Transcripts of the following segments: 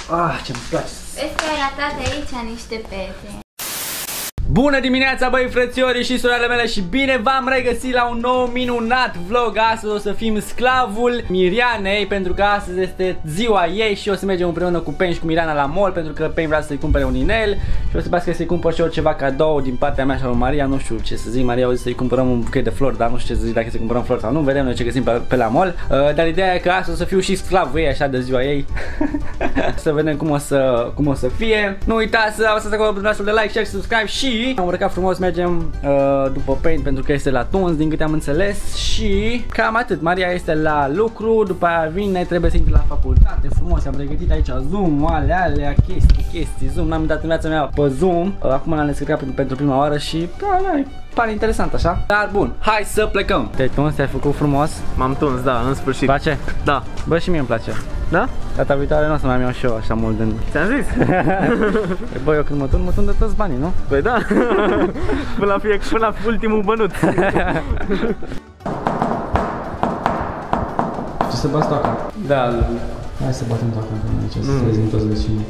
Ce-mi place. Vezi că ai ratat aici niște pete. Bună dimineața, băi frățiorii și suroarele mele și bine v-am regăsit la un nou minunat vlog. Astăzi o să fim sclavul Mirianei, pentru că astăzi este ziua ei și o să mergem împreună cu Pen și cu Mirana la mall, pentru că Pen vrea să-i cumpere un inel și o să vreau să-i cumpăr și eu ceva cadou din partea mea și a lui Maria. Nu știu ce să zic, Maria a zis să-i cumpărăm un buchet de flori, dar nu știu ce să zic, dacă să cumpărăm flori sau nu, vedem noi ce găsim pe la mall. Dar ideea e că astăzi o să fiu și sclavul ei, așa, de ziua ei. Să vedem cum o să fie. Nu uitați să apăsați acolo butonul de like, share, subscribe și am urcat frumos, mergem după Paint pentru că este la tuns, din câte am înțeles. Și cam atât, Maria este la lucru, după aia vine, trebuie să intri la facultate. Frumos, am pregătit aici Zoom, alea, chestii, Zoom, n-am dat în viața mea pe Zoom. Acum l-am descărcat pentru prima oară și pare interesant așa. Dar bun, hai să plecăm. Te-ai tuns, te-ai făcut frumos? M-am tuns, da, în sfârșit. Place? Da. Bă, și mie îmi place. Da? Data viitoare nu o să mai am eu și eu așa mult din... Ți-am zis? Bă, eu când mă tun de toți banii, nu? Păi da. Până la ultimul bănut. Ce să bați toaca? Da. Hai să batem toaca aici, să trezim toți vecinii.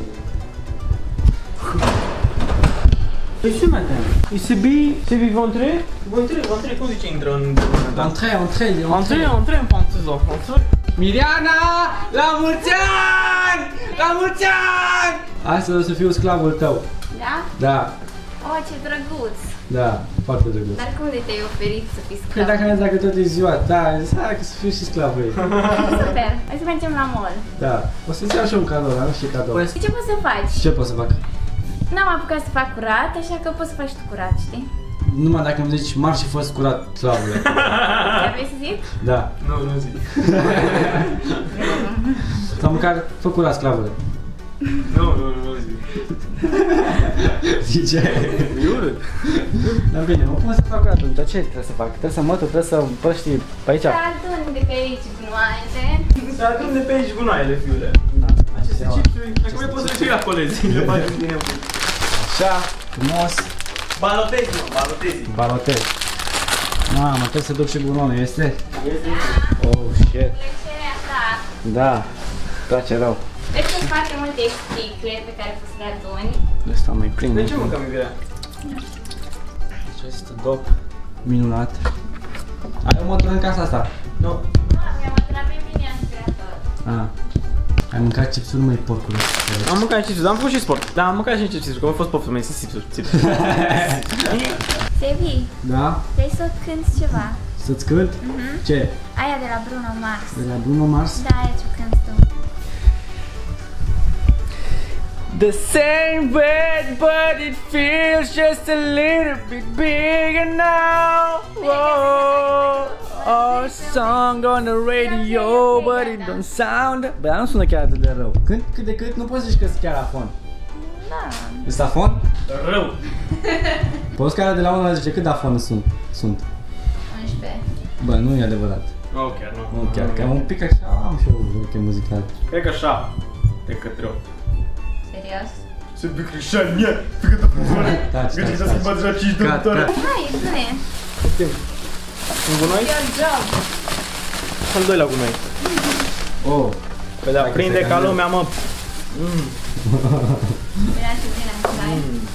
Păi ce mai tare? C'est bien rentré? Rentré, cum zice intră în... Entré în franceză. Miriana! La mulți ani! La mulți ani! Astăzi o să fiu sclavul tău. Da? Da. Oh, ce drăguț! Da, foarte drăguț. Dar cum de te-ai oferit să fii Păi sclav? dacă ne dacă tot e ziua ta, zis, hai că să fiu și sclavul ei. Super! Hai să mergem la mall. Da. O să-ți iau și un cadou, dar nu știu ce cadou. Ce poți să faci? Ce pot să fac? N-am apucat să fac curat, așa că poți să faci tu curat, știi? Numai dacă îmi zici marș și fost curat, sclavule. Ce vrei să zic? Da. Nu zic. Sau măcar fă curat, sclavule. Nu zic. Zice? E urât. Dar bine, mă pun să fac curat atunci. Ce trebuie să fac? Trebuie să mătu, trebuie să împrăști pe aici? Să adun de pe aici gunoaie. Să adun de pe aici gunoaiele, fiule. Aceste chipsuri, dacă mai poți să și la colegi, le bagi în tine. Așa, frumos. Balotezi. Mamă, trebuie să duc și gunonul, este? Oh, shit. Plăcerea ta. Da, place rău. Deci sunt foarte multe sticle pe care poți să le aduni. Ăsta mai prind. De ce mâncăm iubirea? Acest dop minunat. Ai o mătură în casa asta? Nu. Mi-am adunat pe mine aspirator. Ai mâncat chipsuri, măi, porcule? Am mâncat chipsuri, dar am făcut și sport. Da, am mâncat și chipsuri, că au fost poftă, mai zis chipsuri. Sevi, Da? vrei să cânti ceva? Să-ți cânt? Ce? Aia de la Bruno Mars. De la Bruno Mars? Da, aia ce cânti tu. The same bed, but it feels just a little bit bigger now. Whoa, our song on the radio, but it don't sound. Bă, dar nu sună chiar atât de rău. Cât de cât, nu poți zici că sunt chiar afon. Da. Este afon? Rău. Pe o scară de la 1 la 10, cât de afon sunt? 11. Bă, nu e adevărat. Nu, chiar nu. Nu chiar, că un pic așa am și eu veche muzicală. Cred că așa. De către rău. Serios? Se bicreșanie, fică de pânzare. Taci, Gândesc să schimbați deja 5 de mutare. Hai, spune. Un gunoi? Your job. Al doilea gunoi. Oh, Păi da, Hai că prinde se ca cam lumea, mă. Vrea să vină, hai.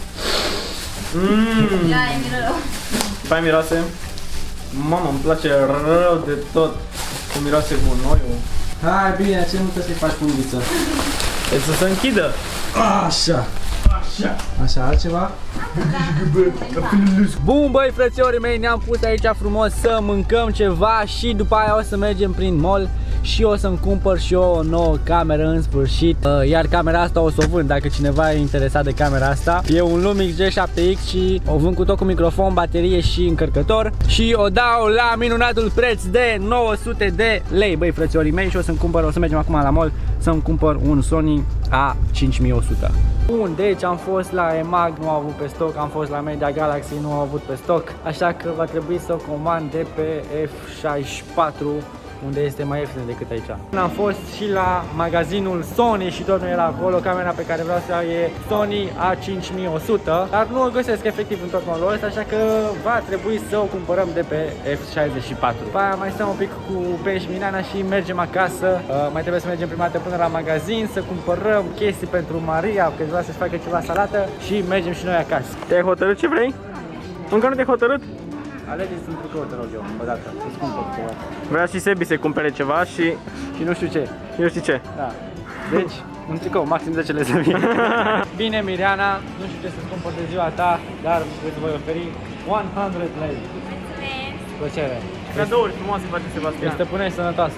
Ia, e mirou. Pai miroase. Mamă, îmi place rău de tot. Cum miroase gunoiul. hai bine, ce nu trebuie să-i faci pungiță? E să se închidă. Așa. Așa. Așa, altceva? Bun, băi, frățiorii mei, ne-am pus aici frumos să mâncăm ceva și după aia o să mergem prin mall și o să-mi cumpăr și eu o nouă cameră în sfârșit. Iar camera asta o să o vând, dacă cineva e interesat de camera asta. E un Lumix G7X și o vând cu tot cu microfon, baterie și încărcător. Și o dau la minunatul preț de 900 de lei, băi, frățiorii mei, și o să-mi cumpăr, o să mergem acum la mall să-mi cumpăr un Sony A5100. Bun, deci am fost la EMAG, nu au avut pe stoc, am fost la Media Galaxy, nu au avut pe stoc, așa că va trebui să o comand de pe F64 unde este mai ieftin decât aici. Am fost și la magazinul Sony și tot nu era acolo. Camera pe care vreau să iau e Sony A5100, dar nu o găsesc efectiv în tot malul ăsta, așa că va trebui să o cumpărăm de pe F64. După aia mai stăm un pic cu Ben și Mirana și mergem acasă. Mai trebuie să mergem prima dată până la magazin să cumpărăm chestii pentru Maria, că vrea să-și facă ceva salată și mergem și noi acasă. Te-ai hotărât ce vrei? Încă nu te-ai hotărât? Alegeți un tricou, te rog eu, o dată, să-ți cumpăr ceva. Vrea și Sebi să cumpere ceva și nu știu ce. Și nu știu ce. Da. Deci, un tricou, maxim 10 lei să fie. Bine, Miriana, nu știu ce să-ți cumpăr de ziua ta, dar îți voi oferi 100 lei. Mulțumesc! Plăcere. Cadouri frumoase face Sebastian. Este stăpânești sănătoasă.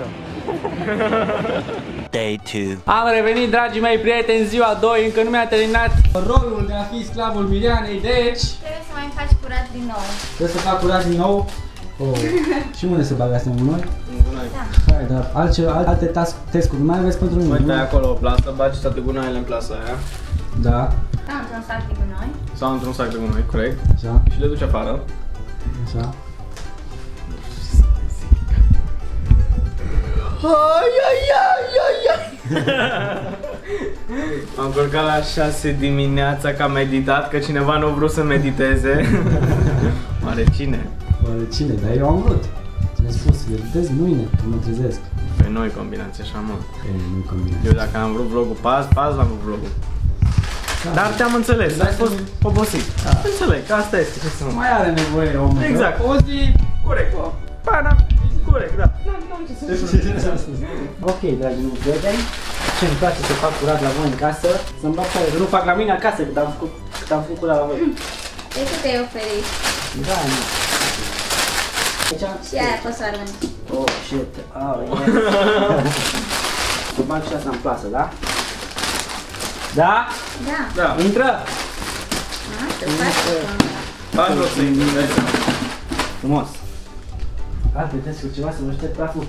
Day 2. Am revenit, dragii mei prieteni, ziua 2, încă nu mi-a terminat rolul de a fi sclavul Mirianei, deci Trebuie să mai faci curat din nou. trebuie să fac curat din nou. Oh. Și unde se bagă astea în gunoi? În gunoi. Da. Hai, dar alte task-uri nu mai aveți pentru mine? Uite acolo o plasă, bagi toate gunoaiele în plasa aia. Da. Într-un sac de gunoi. Sau într-un sac de gunoi, corect. Așa. Și le duci afară. Așa. Am culcat la 6 dimineața că am meditat, că cineva nu a vrut să mediteze. Oare cine? Oare cine? Dar eu am vrut. Ți-am spus, vedeți mâine, când mă trezesc. Pe noi combinați așa, mă. Nu combine. Eu dacă am vrut vlogul pe azi, l-am vrut vlogul. Dar te-am înțeles, ai fost obosit. Înțeleg, că asta este, ce să mă. Mai are nevoie omul. Exact. O zi. Corect. Pana, corect, da. Ok, dragii mei prieteni, ce îmi place să fac curat la voi în casă, să-mi bag care, că nu fac la mine acasă, cât am făcut curat la voi. De cât te-ai oferit? Da, nu. Aici? Și aia poți să arunci. Oh, shit. Oh, yes. Să bag și asta în plasă, da? Da? Da. Da. Intră! Să faci Faci loc să intri, dai seama. Frumos. Alte testuri ceva să vă șterg praful?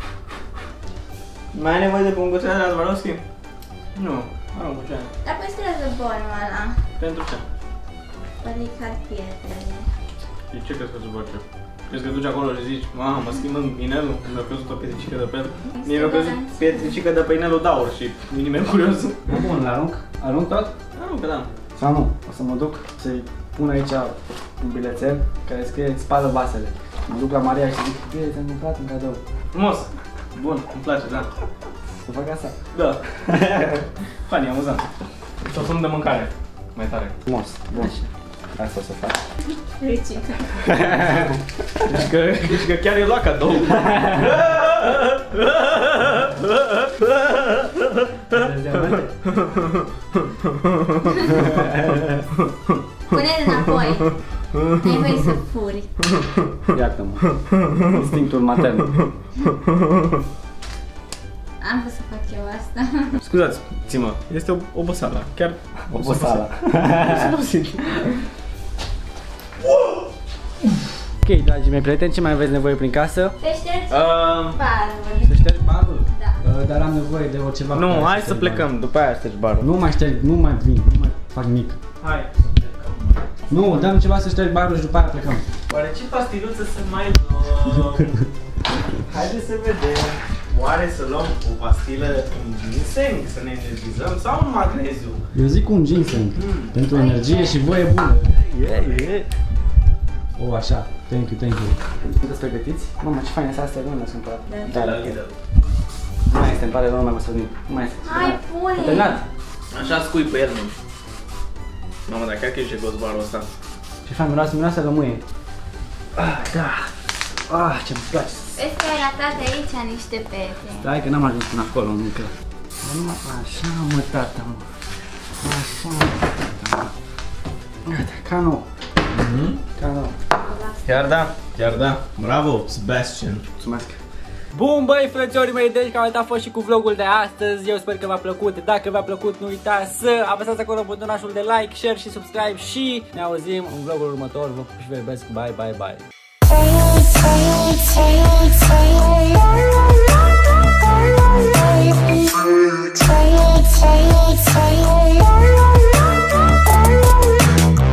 Mai ai nevoie de punguțele alea, Zvarovski? Nu, arunc cu ce? Dar păstrează bonul ăla. Pentru ce? Pălicat pietrele. Și ce crezi că se face? Crezi că duci acolo și zici, mamă, mă schimbăm inelul, mi-a căzut o pietricică de pe el. Mie mi-a căzut pietricică de pe inelul de aur și nimeni curios. Bun, l-arunc? Arunc tot? Aruncă, da. Sau nu? O să mă duc să-i pun aici un bilețel care scrie spală vasele. Mă duc la Maria și zic, bine, ți-am cumpărat un cadou. Frumos. Bun, îmi place, da. Să fac asta? Da. Funny, amuzant. Să fum de mâncare. Mai tare. Frumos, bun. Asta o să fac. Ricică. Deci că chiar e luat cadou. Pune-l înapoi. Ai voie să furi. Iartă-mă. Instinctul matern. Am vrut să fac eu asta. Scuzați-mă, este oboseala. Chiar Oboseala. obosit. Ok, dragii mei prieteni, ce mai aveți nevoie prin casă? Te ștergi Um, barul. Să șterg barul? Da. Dar am nevoie de o ceva. Nu, care hai să șterg plecăm, barul. după aia ștergi barul. Nu mai șterg, nu mai vin, nu mai fac nimic. Hai. Nu, dăm ceva să șterg barul și după aia plecăm. Oare ce pastiluță să mai luăm? Haideți să vedem. Oare să luăm o pastilă cu ginseng, să ne energizăm, sau un magneziu? Eu zic un ginseng, pentru energie și voie bună. Oh, așa, thank you. Sunteți pregătiți? Mamă, ce faine astea, nu le-ați cumpărat. De la Lidl. Nu mai este, îmi pare rău, nu mai mă sărnim. Nu mai este. Hai, A pune! terminat? Așa scui pe el, nu. Mamă, dar chiar că e jegos barul ăsta. Ce fain, miroase lămâie. Ah, da. Ah, ce-mi place. Vezi că ai ratat aici niște pete. Stai că n-am ajuns până acolo încă. Așa, mă, tata, mă. Așa, mă, tata, mă. Gata, ca nou. Ca nou. Chiar da. Bravo, Sebastian. Mulțumesc. Bun, băi, frățiorii mei, deci cam atât a fost și cu vlogul de astăzi. Eu sper că v-a plăcut. Dacă v-a plăcut, nu uitați să apăsați acolo butonașul de like, share și subscribe și ne auzim în vlogul următor. Vă pup și vă iubesc. Bye, bye, bye.